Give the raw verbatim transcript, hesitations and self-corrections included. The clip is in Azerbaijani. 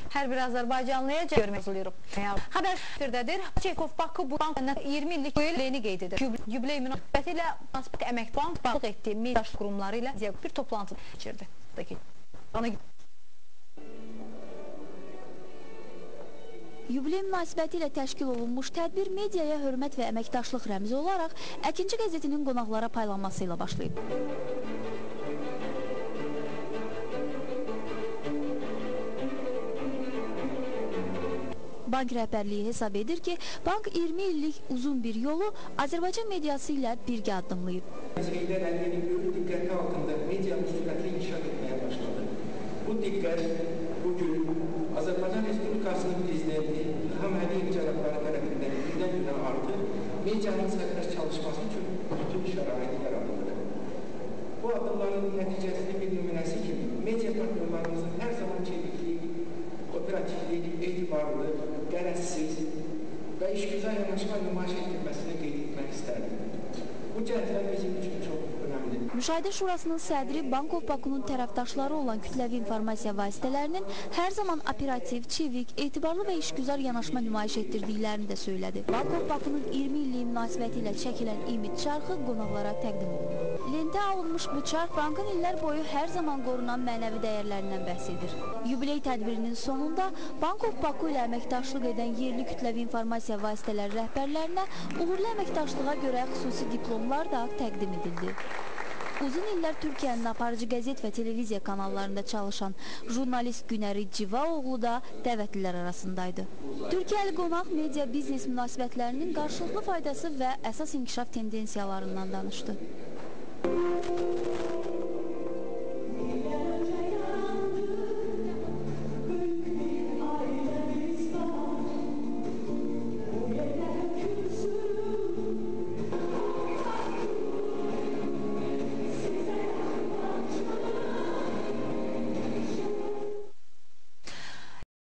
Hər bir Azərbaycanlıya görmək yazılırıq. Xəbər firdədir. Çeykov Bakı bu bankın iyirmi illik yubileyini qeyd edir. Yubiley münasibəti ilə Əmək Bank bağlıq etdiyi medaş qurumları ilə bir toplantı keçirdi. Yubiley münasibəti ilə təşkil olunmuş tədbir mediaya hörmət və əməkdaşlıq rəmzi olaraq Əkinçi qəzetinin qonaqlara paylanması ilə başlayıb. Bank rəhbərliyi hesab edir ki, bank iyirmi illik uzun bir yolu Azərbaycan mediası ilə birgə addımlayıb. Məsələlər əlinin böyük diqqəti altında medianın sürətli inkişaf etməyə başladı. Bu diqqət bugün Azərbaycan Respublikasının prezidenti İlham Əliyev cənabları tərəfindən gündən-günə artır, medianın sərbəst çalışması üçün bütün şəraiti yaradılır. Bu addımların nəticəsində bir nümunəsi kimi media partnerlarımızın hər zaman çevikliyi, operativlik, etibarlı, qərəzsiz və işgüzar yanaşma nümayiş etdirməsini qeyd etmək istərdim. Bu cəhətlər bizim üçün çox önəmlidir. Müşahidə Şurasının sədri Bankov Bakının tərəfdaşları olan kütləvi informasiya vasitələrinin hər zaman operativ, çevik, etibarlı və işgüzar yanaşma nümayiş etdirdiklərini də söylədi. Bankov Bakının iyirmi illiyi münasibəti ilə çəkilən imid çarxı qonaqlara təqdim olundu. Lentə alınmış bu çarx bankın illər boyu hər zaman qorunan mənəvi dəyərlərindən bəhs edir. Yubiley tədbirinin sonunda Bankov Bakı ilə əməkdaşlıq edən yerli kütləvi informasiya vasitələri rəhbərlərinə uğurlu əməkdaşlığa görə xüsusi diplomlar da təqdim edildi. Uzun illər Türkiyənin aparıcı qəzet və televiziya kanallarında çalışan jurnalist Günəri Civaoğlu da dəvətlilər arasındaydı. Türkiyəli qonaq media biznes münasibətlərinin qarşılıqlı faydası və əsas inkişaf tendensiyalarından danışdı.